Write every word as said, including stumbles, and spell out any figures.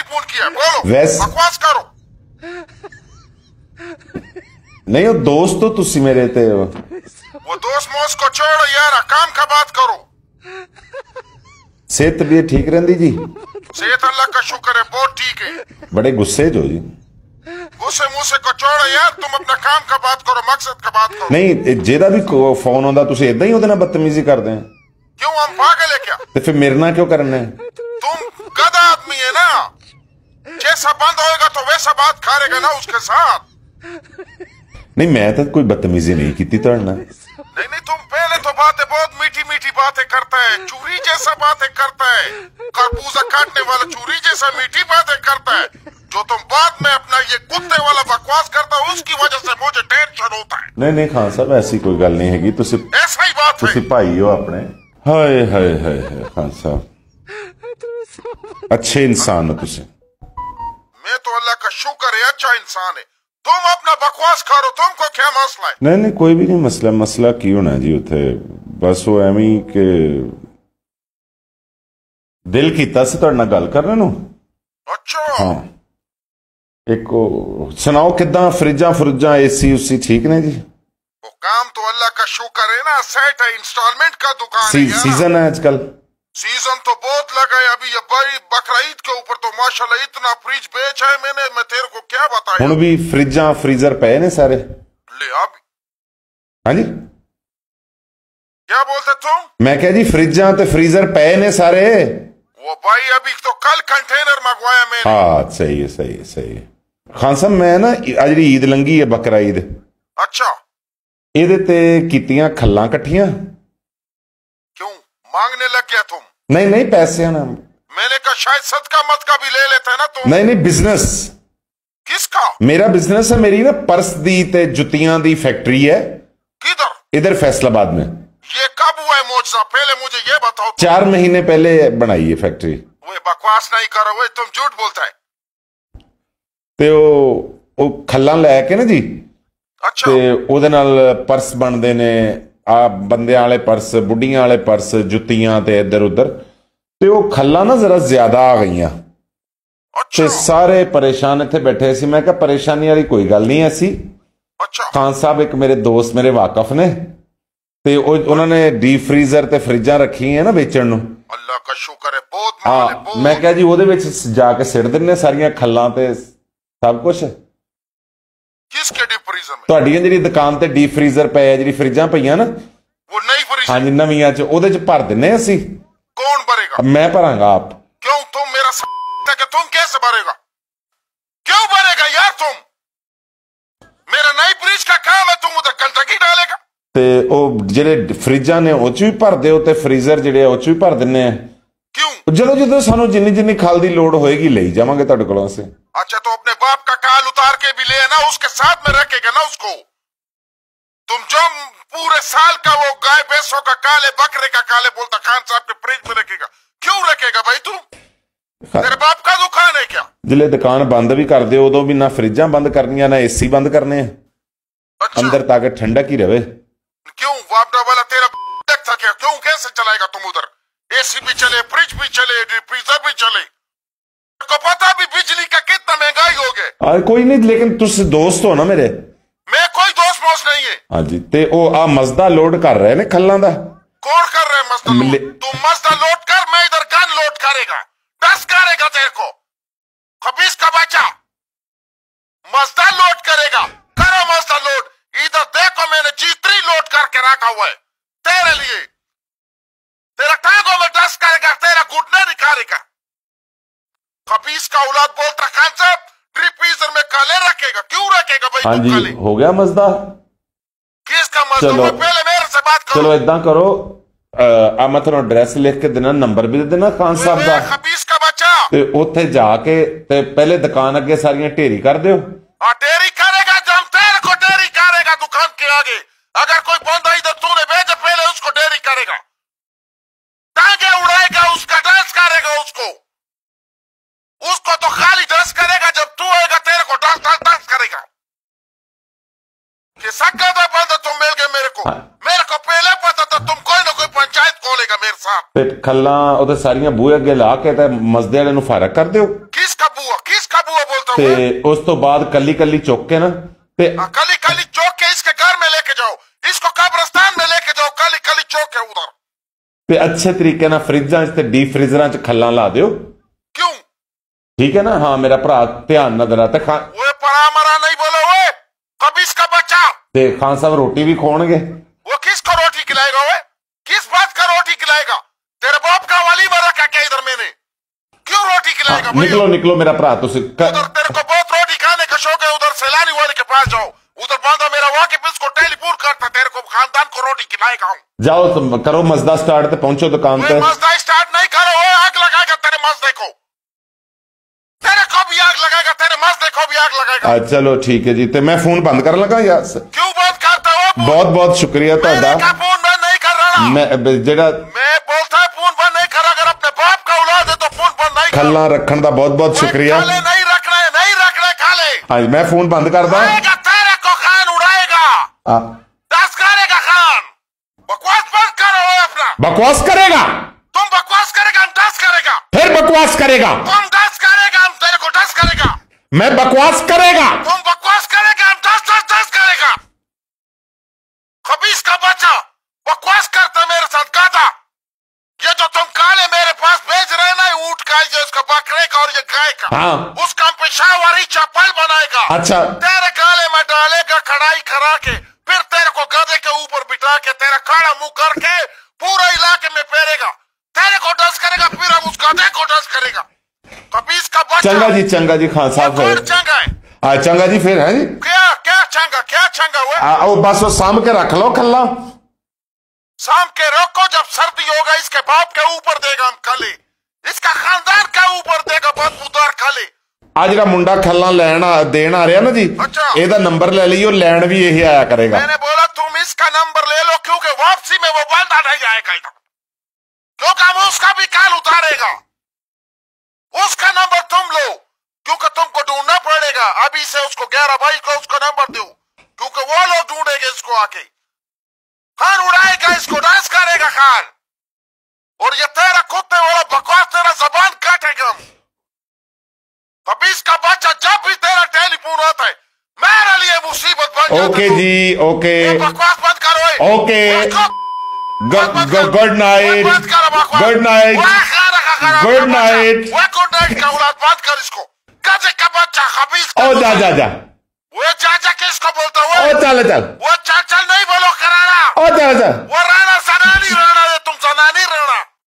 Telephone किया? बोलो, वैस बकवास करो। नहीं वो दोस्त तो तुसी मेरे थे। वो दोस्त मोस्त को छोड़ो यार, काम का बात करो। सेहत तबीयत ठीक रहती जी? सेहत अल्लाह का शुक्र है, बहुत ठीक है। बड़े गुस्से जो जी? गुस्से मुस्से को छोड़ो यार, तुम अपना काम का बात करो, मकसद का बात करो। नहीं जेदा भी फोन आंदा तुसी इदां ही ओदे नाल बदतमीजी करदे हैं? क्यों, हम पागल है क्या? तो फिर मेरे नाल क्यों करना है? तुम गधा आदमी है ना, जैसा बंद होएगा तो वैसा बात करेगा ना उसके साथ। नहीं मैं तो कोई बदतमीजी नहीं की तुहाडे नाल। नहीं नहीं, तुम पहले तो बातें बहुत मीठी मीठी बातें करता है, चूरी जैसा बातें करता है, खरबूजा काटने वाला चूरी जैसा मीठी बातें करता है। जो तुम बाद में अपना ये कुत्ते वाला बकवास करता है, उसकी वजह से मुझे टेंशन होता है। नहीं नहीं खान साहब ऐसी कोई गल नहीं हैगी, तुसी ऐसा ही बात है। तुसी भाई हो अपने। हाय हाय हाय हाय खान साहब अच्छे इंसान हो तुसी। मैं तो अल्लाह का शुक्र है अच्छा इंसान है। तुम अपना बकवास करो, तुमको क्या मसला है? नहीं नहीं कोई भी नहीं मसला। मसला की होना जी उथे, बस वो एवं ही के दिल कीता सी तुहाडे नाल गल करने नूं। अच्छा हाँ, एक सुनाओ किदा फ्रिजा फ्रुजा एसी उसी ठीक ने जी? वो काम तो अल्लाह का शुक्र है ना, सेट है, इंस्टॉलमेंट का दुकान सी, है। सीजन है आजकल? सीजन तो बहुत लगा है अभी, ये बड़ी बकरीद के ऊपर तो माशाल्लाह इतना फ्रिज बेचा है मैंने, मैं तेरे को क्या बताया। हुण भी फ्रिजा फ्रीजर पे ने सारे? ले अब हाँ जी क्या बोलते तुम? मैं क्या जी फ्रिजा ते फ्रीजर पे ने सारे? वो भाई अभी तो कल कंटेनर मंगवाया मैंने। हाँ सही है सही है सही है। खान साहब मैं ना आज जी ईद लंघी है, बकरा ईद। अच्छा, ਇਹਦੇ ਤੇ ਕੀਤੀਆਂ ਖੱਲਾਂ ਇਕੱਠੀਆਂ? क्यों मांगने लग गया तुम? नहीं नहीं पैसे ना, मैंने कहा शायद सदका मत का भी ले लेते हैं ना तुम। नहीं नहीं बिजनेस। किसका? मेरा बिजनेस है, मेरी ना पर्स दी ते जुतियां दी फैक्ट्री है। किधर? इधर फैसलाबाद में। ये कब हुआ है मौजज़ा, पहले मुझे ये बताओ। चार महीने पहले बनाई है फैक्ट्री। वो बकवास नहीं करो, वो तुम झूठ बोलता है। ते ओ खल्लां लैके ना जी, अच्छा, ते ओदे नाल पर्स बनदे ने, आ बंदे वाले पर्स, बुढ़ियां वाले पर्स, जुतियां ते इधर उधर। ते ओ खल्लां ना जरा ज्यादा आ गईयां। अच्छा, ते सारे परेशान इत्थे बैठे सी। मैं कहा परेशानी वाली कोई गल नहीं ऐसी। अच्छा, खान साहब एक मेरे दोस्त मेरे वाकफ ने, ते उन्होंने डीप फ्रीजर ते फ्रिजां रखी है ना बेचण नूं। अल्लाह का शुक्र है, बहुत माल है, हाँ बहुत। मैं क्या जी ओदे विच जाके सिट दिन्ने सारियां खल्लां ते सब कुछ। किसके डीप फ्रीजर में? तुहाडियां जिहड़ी दुकान ते डीप फ्रीजर पे है, जिहड़ी फ्रिजां पईयां ना, वो नई फ्रीजर? हाँ जी नवीं च ओदे च भर दिन्ने असीं। कौन भरेगा? मैं भरांगा आप। क्यों, तुम मेरा स... कि तुम कैसे भरेगा? क्यों भरेगा यार तुम? मेरा नई फ्रिज का काम है, तुम उधर गंदगी डालेगा। ते ओ जिहड़े फ्रिजां ने ओ च भी भर दिओ ते फ्रीजर जिहड़े ओ च भी भर दिन्ने आ। क्यों? ਜਦੋਂ ਜਦੋਂ ਸਾਨੂੰ ਜਿੰਨੀ ਜਿੰਨੀ ਖਲ ਦੀ ਲੋੜ ਹੋਏਗੀ ਲਈ ਜਾਵਾਂਗੇ ਤੁਹਾਡੇ ਕੋਲੋਂ ਅਸੀਂ। अच्छा, तो अपने बाप का काल उतार के भी ले ना, उसके साथ में रखेगा ना उसको। तुम जो पूरे साल का वो गाय भैंसों का काले बकरे का काले बोलता खान साहब के फ्रिज में रखेगा, क्यों रखेगा भाई तू? तेरे बाप का दुकान है क्या? जिले दुकान बंद भी कर दे उदों भी ना फ्रिजां बंद करनियां ना एसी बंद करने। अच्छा, अंदर ताकि ठंडक ही रहे। क्यों वापडा वाला तेरा था क्या? क्यों कैसे चलाएगा तुम उधर? एसी भी चले, फ्रिज भी चले, फ्रीजर भी चले। को पता भी बिजली का कितना महंगाई हो गए। कोई नहीं, लेकिन तुस दोस्त हो ना मेरे। मैं कोई दोस्त मोस्त नहीं है। हाँ जी, ते ओ आ मजदा लोड कर रहे ने खल्लां दा। कौन कर रहे हैं मजदा लोड? तू मजदा लोड कर, मैं इधर गन लोड करेगा, दस करेगा तेरे को, खबीस का बच्चा। मजदा लोड करेगा, करो मजदा लोड। इधर देखो मैंने जी थ्री लोड करके रखा हुआ है तेरे लिए। तेरा टांगों में दस करेगा, तेरा घुटने निकालेगा। खबीस का औलाद बोलता खान साहब ड्रिप फ्रीजर में काले रखेगा, क्यों रखेगा भाई? हाँ जी, हो गया मजदा। किसका मजदा? पहले मेरे से बात करो। चलो इदा करो, आ मैं तुहानू एड्रैस लिख के देना, नंबर भी दे देना खान साहब दा। खबीस का बच्चा, ते उत्थे जाके ते पहले दुकान अगे सारियां ढेरी कर दियो। हाँ ढेरी करेगा, जब तेरे को ढेरी करेगा दुकान के आगे। अगर कोई बंदा इधर तूने भेजा, पहले उसको ढेरी करेगा, टांगे उड़ाएगा, उसका डांस करेगा, उसको उसको तो खाली डांस करेगा, जब तू आएगा तेरे को डांस डांस डांस करेगा। कि सक्का दा बंदा तुम मिल गए मेरे को। हाँ। मेरे को पहले पता था तुम कोई ना कोई पंचायत खोलेगा मेरे साथ। ते खल्लां ओदे सारियां बूहे अगे ला के ते मजदे वाले नूं फारग कर दियो। किसका करते ਤੇ हुए ਉਸ ਤੋਂ ਬਾਅਦ ਕੱਲੀ ਕੱਲੀ ਚੁੱਕ ਕੇ ਨਾ ਤੇ कली कली चौक के इसके घर में लेके जाओ, इसको कब्रिस्तान में लेके जाओ, कली कली चौक है उधर। ਤੇ ਅੱਛੇ ਤਰੀਕੇ ਨਾਲ ਫਰਿੱਜਾਂ 'ਚ ਤੇ ਡੀਪ ਫ੍ਰੀਜ਼ਰਾਂ 'ਚ ਖੱਲਾਂ ਲਾ ਦਿਓ। क्यों? ਠੀਕ ਹੈ ਨਾ? ਹਾਂ ਮੇਰਾ ਭਰਾ ਧਿਆਨ ਨਾਲ ਦੇਣਾ। ਤੇ ਖਾਂ वो परा मरा नहीं बोलो, वो कबीज का बच्चा। ਤੇ ਖਾਨ ਸਾਹਿਬ ਰੋਟੀ ਵੀ ਖਵਾਉਣਗੇ। वो किसको रोटी खिलाएगा? वो किस बात का रोटी खिलाएगा? तेरे बाप का वलीमा रखा क्या इधर मैंने? क्यों रोटी खिलाएगा भाई? ਨਿਕਲੋ ਨਿਕਲੋ ਮੇਰਾ भरा ਤੁਸੀਂ उधर तेरे को बहुत रोटी खाने का शौक है, उधर सैलानी वाले के पास जाओ, उधर बांधा मेरा वाकिफ इसको टेलीफोन करता, तेरे को खानदान को रोटी खिलाएगा हूँ। जाओ तुम करो मजदा स्टार्ट ते पहुंचो दुकान पे। मजदा स्टार्ट नहीं करो, वो आग लगाएगा तेरे मजदे को, तेरे को भी आग लगाएगा, तेरे मजदे को भी आग लगाएगा। आ, चलो ठीक है जी। ते मैं फोन बंद कर लगा यार। क्यों बंद करता हो? बहुत बहुत शुक्रिया ਤੁਹਾਡਾ। मेरे का फोन बंद नहीं कर रहा। मैं जेड़ा मैं बोलता है फोन बंद नहीं कर, अगर अपने बाप का औलाद है तो फोन बंद नहीं कर। खल्ला रखने का बहुत बहुत शुक्रिया। खाले नहीं रख रहे, नहीं रख रहे खाले। हाँ मैं फोन बंद कर दा। तेरे को खान उड़ाएगा, दस करेगा खान। बकवास बंद करो अपना। बकवास करेगा? तुम बकवास करेगा, हम दस करेगा। फिर बकवास करेगा? तुम दस करेगा, हम तेरे को दस करेगा। मैं बकवास करेगा? तुम बकवास करेगा, हम दस दस दस करेगा। खबीस का बच्चा बकवास करता मेरे साथ गाधा। ये जो तुम काले मेरे पास बेच रहे ना, ऊँट का, ये उसका बकरे का और ये गाय का, हाँ। उसका पेशावरी चप्पल बनाएगा। अच्छा। तेरे गाले में डालेगा कढ़ाई करा के, फिर तेरे को गधे के ऊपर बिठा के तेरा काला मुंह करके पूरा इलाके में फेरेगा, तेरे को डस करेगा, फिर हम उस गधे को डस करेगा। कबीस का बच्चा। चंगा जी चंगा जी खान साहब। कौन चंगा है? हाँ चंगा जी फिर है जी। क्या क्या चंगा, क्या चंगा हुआ? आ, वो बस वो साम के रख लो खल्ला। शाम के रोको, जब सर्दी होगा इसके बाप के ऊपर देगा हम खले, इसका खानदान के ऊपर देगा बदबूदार खले। आ ਜਿਹੜਾ मुंडा खल्ला ਲੈਣ ਦੇਣ ਆ ਰਿਹਾ ਨਾ ਜੀ, ਇਹਦਾ ਨੰਬਰ ਲੈ ਲਈਓ, ਲੈਣ ਵੀ ਇਹੀ ਆਇਆ ਕਰੇਗਾ। मैंने बोला तुम इसका नंबर ले लो, क्योंकि वापसी में वो बंदा नहीं आएगा इधर, क्योंकि हम उसका भी काल उतारेगा। उसका नंबर तुम लो, क्योंकि तुमको ढूंढना पड़ेगा। अभी से उसको ग्यारह भाई को उसका नंबर दो, क्योंकि वो लोग ढूंढेंगे इसको आके। खान उड़ाएगा, इसको डांस करेगा खान, और ये तेरा कुत्ते वाला बकवास तेरा जबान काटेगा। कबीस का बच्चा, जब भी तेरा टेलीफोन आता है मेरे लिए मुसीबत बन जाता। ओके जी ओके। बकवास बंद करो। Okay good night good night good night good night का औलाद बंद कर इसको, गधे का बच्चा खबीस। ओ जा जा जा। वो चाचा किसको बोलता हुआ? ओ चल चल। वो चाचा नहीं बोलो कराना। ओ चल चल। वो राणा सनानी राणा है, तुम सनानी राणा।